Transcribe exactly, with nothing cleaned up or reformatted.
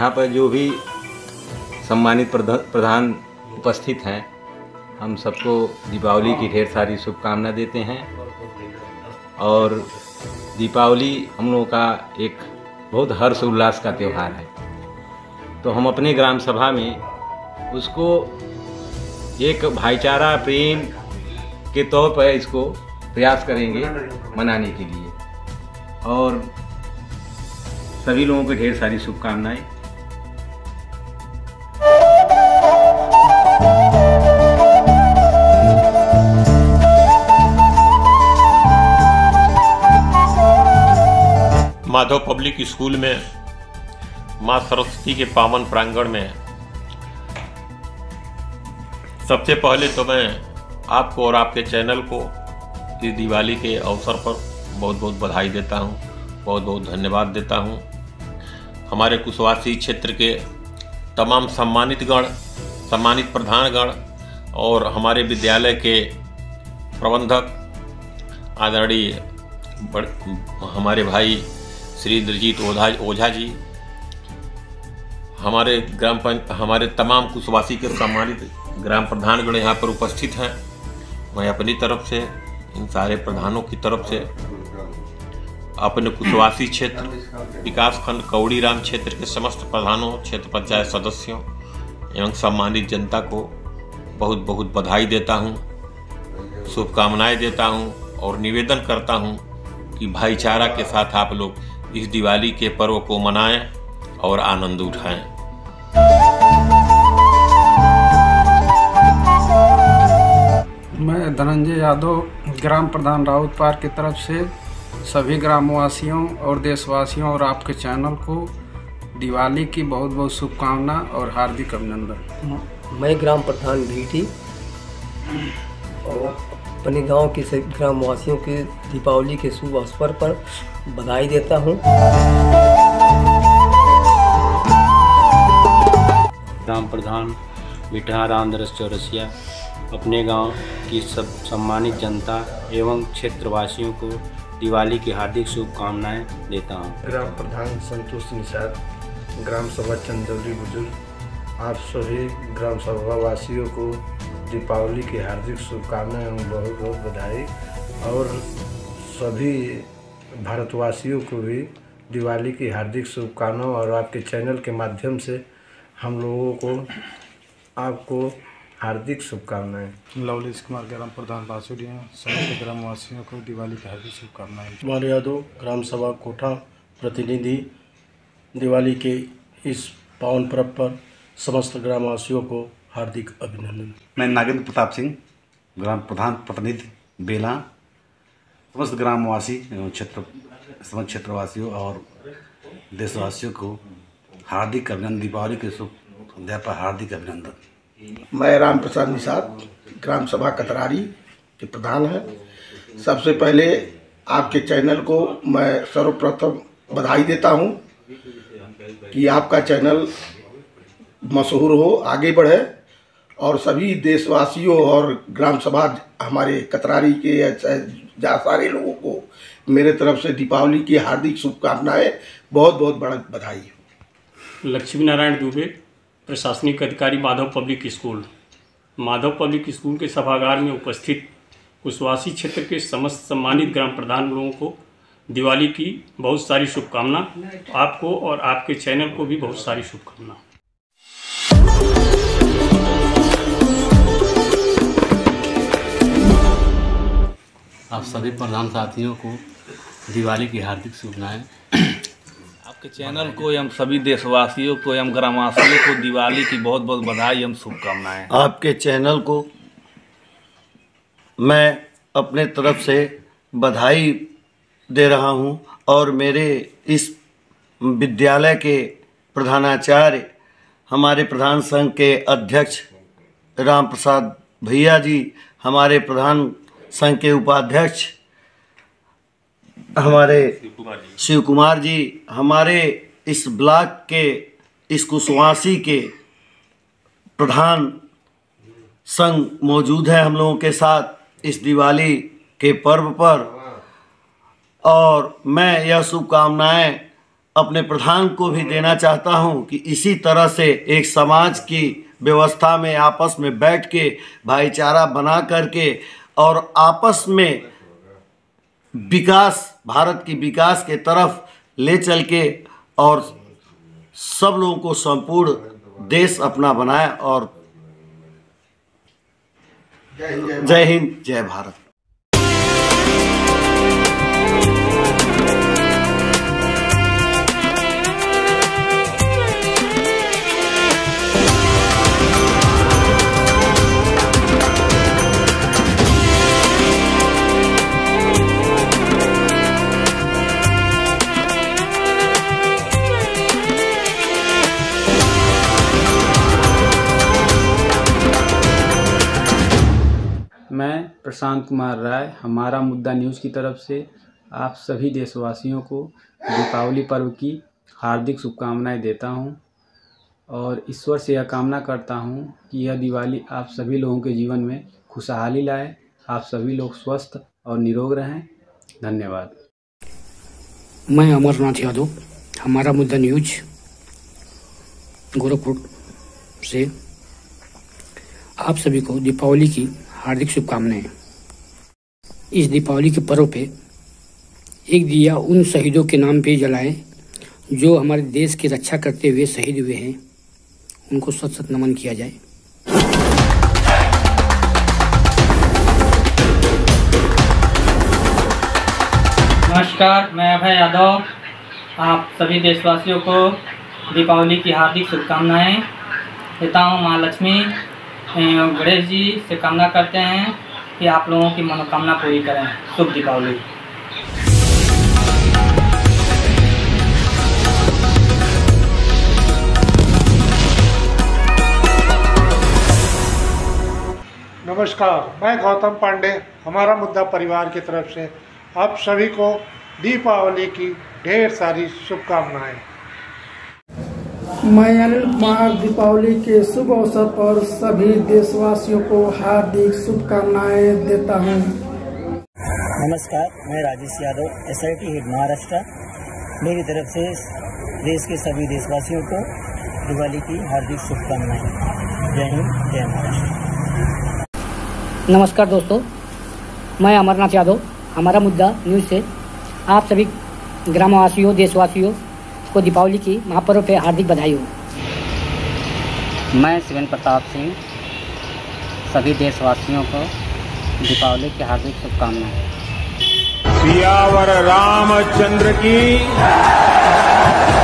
यहाँ पर जो भी सम्मानित प्रधान उपस्थित हैं, हम सबको दीपावली की ढेर सारी शुभकामना देते हैं। और दीपावली हम लोगों का एक बहुत हर्ष उल्लास का त्यौहार है, तो हम अपने ग्राम सभा में उसको एक भाईचारा प्रेम के तौर पर इसको प्रयास करेंगे मनाने के लिए। और सभी लोगों को ढेर सारी शुभकामनाएं। माधव पब्लिक स्कूल में माँ सरस्वती के पावन प्रांगण में सबसे पहले तो मैं आपको और आपके चैनल को इस दिवाली के अवसर पर बहुत बहुत बधाई देता हूँ, बहुत बहुत धन्यवाद देता हूँ। हमारे कुशवासी क्षेत्र के तमाम सम्मानित गण, सम्मानित प्रधानगण और हमारे विद्यालय के प्रबंधक आदरणीय हमारे भाई श्री इंद्रजीत ओझा ओझा जी, हमारे ग्राम पंच हमारे तमाम कुशवासी के सम्मानित ग्राम प्रधानगण यहाँ पर उपस्थित हैं। मैं अपनी तरफ से, इन सारे प्रधानों की तरफ से, अपने कुशवासी क्षेत्र विकास खंड कौड़ीराम क्षेत्र के समस्त प्रधानों, क्षेत्र पंचायत सदस्यों एवं सम्मानित जनता को बहुत बहुत बधाई देता हूँ, शुभकामनाएं देता हूँ और निवेदन करता हूँ कि भाईचारा के साथ आप लोग इस दिवाली के पर्व को मनाएं और आनंद उठाएं। मैं धनंजय यादव ग्राम प्रधान राउत पार्क की तरफ से सभी ग्रामवासियों और देशवासियों और आपके चैनल को दिवाली की बहुत बहुत शुभकामना और हार्दिक अभिनंदन। मैं ग्राम प्रधान भीटी और अपने गांव के सभी ग्रामवासियों के दीपावली के शुभ अवसर पर बधाई देता हूं। ग्राम प्रधान मिठा रामदरस चौरसिया अपने गांव की सब सम्मानित जनता एवं क्षेत्रवासियों को दिवाली की हार्दिक शुभकामनाएं देता हूं। ग्राम प्रधान संतोष निषाद, ग्राम सभा चंदौली बुजुर्ग, आप सभी ग्राम सभा वासियों को दीपावली की हार्दिक शुभकामनाएं एवं बहुत बहुत बधाई। और सभी भारतवासियों को भी दिवाली की हार्दिक शुभकामनाएं। और आपके चैनल के माध्यम से हम लोगों को आपको हार्दिक शुभकामनाएं। लवलेश कुमार ग्राम प्रधान बासुड़िया, सभी ग्रामवासियों को दिवाली की हार्दिक शुभकामनाएं। कुमार यादव ग्राम सभा कोठा प्रतिनिधि, दिवाली के इस पावन पर्व पर समस्त ग्रामवासियों को हार्दिक अभिनंदन। मैं नागेंद्र प्रताप सिंह ग्राम प्रधान प्रतिनिधि बेला, समस्त ग्रामवासी एवं क्षेत्र समस्त क्षेत्रवासियों और देशवासियों को हार्दिक अभिनंदन, दीपावली के शुभ संध्या पर हार्दिक अभिनंदन। मैं राम प्रसाद निषाद ग्राम सभा कतरारी के प्रधान हैं। सबसे पहले आपके चैनल को मैं सर्वप्रथम बधाई देता हूं कि आपका चैनल मशहूर हो, आगे बढ़े और सभी देशवासियों और ग्राम सभा हमारे कतरारी के जहाँ सारे लोगों को मेरे तरफ से दीपावली की हार्दिक शुभकामनाएं, बहुत बहुत बड़ा बधाई। लक्ष्मी नारायण दुबे, प्रशासनिक अधिकारी, Madhav public school. Madhav public school के सभागार में उपस्थित कुशवासी क्षेत्र के समस्त सम्मानित ग्राम प्रधान लोगों को दिवाली की बहुत सारी शुभकामना। आपको और आपके चैनल को भी बहुत सारी शुभकामना। आप सभी प्रधान साथियों को दिवाली की हार्दिक शुभकामनाएं। आपके चैनल को एवं सभी देशवासियों को एवं ग्रामवासियों को दिवाली की बहुत बहुत बधाई एवं शुभकामनाएं। आपके चैनल को मैं अपने तरफ से बधाई दे रहा हूं और मेरे इस विद्यालय के प्रधानाचार्य, हमारे प्रधान संघ के अध्यक्ष राम प्रसाद भैया जी, हमारे प्रधान संघ के उपाध्यक्ष हमारे शिव कुमार जी, हमारे इस ब्लॉक के इस कुशवासी के प्रधान संघ मौजूद है हम लोगों के साथ इस दिवाली के पर्व पर। और मैं यह शुभकामनाएं अपने प्रधान को भी देना चाहता हूं कि इसी तरह से एक समाज की व्यवस्था में आपस में बैठ के भाईचारा बना करके और आपस में विकास, भारत की विकास के तरफ ले चल के और सब लोगों को संपूर्ण देश अपना बनाए। और जय हिंद, जय भारत। मैं प्रशांत कुमार राय हमारा मुद्दा न्यूज़ की तरफ से आप सभी देशवासियों को दीपावली पर्व की हार्दिक शुभकामनाएं देता हूं और ईश्वर से यह कामना करता हूं कि यह दिवाली आप सभी लोगों के जीवन में खुशहाली लाए। आप सभी लोग स्वस्थ और निरोग रहें। धन्यवाद। मैं अमरनाथ यादव हमारा मुद्दा न्यूज गोरखपुर से आप सभी को दीपावली की हार्दिक शुभकामनाएं। इस दीपावली के पर्व पे एक दिया उन शहीदों के नाम पे जलाएं जो हमारे देश की रक्षा करते हुए शहीद हुए हैं, उनको सत सत नमन किया जाए। नमस्कार, मैं अभय यादव आप सभी देशवासियों को दीपावली की हार्दिक शुभकामनाएं देता हूँ। माँ लक्ष्मी गणेश जी से कामना करते हैं कि आप लोगों की मनोकामना पूरी करें। शुभ दीपावली। नमस्कार, मैं गौतम पांडे हमारा मुद्दा परिवार की तरफ से आप सभी को दीपावली की ढेर सारी शुभकामनाएं। मैं अनिल कुमार दीपावली के शुभ अवसर पर सभी देशवासियों को हार्दिक शुभकामनाएं देता हूं। नमस्कार, मैं Rajesh Yadav S I T head Maharashtra. मेरी तरफ से देश के सभी देशवासियों को दिवाली की हार्दिक शुभकामनाएं। जय हिंद, जय महाराष्ट्र। नमस्कार दोस्तों, मैं अमरनाथ यादव हमारा मुद्दा न्यूज़ से आप सभी ग्रामवासियों, देशवासियों को दीपावली की महापर्व पे हार्दिक बधाई हो। मैं शिवेंद्र प्रताप सिंह सभी देशवासियों को दीपावली की हार्दिक शुभकामनाएं। सियावर रामचंद्र की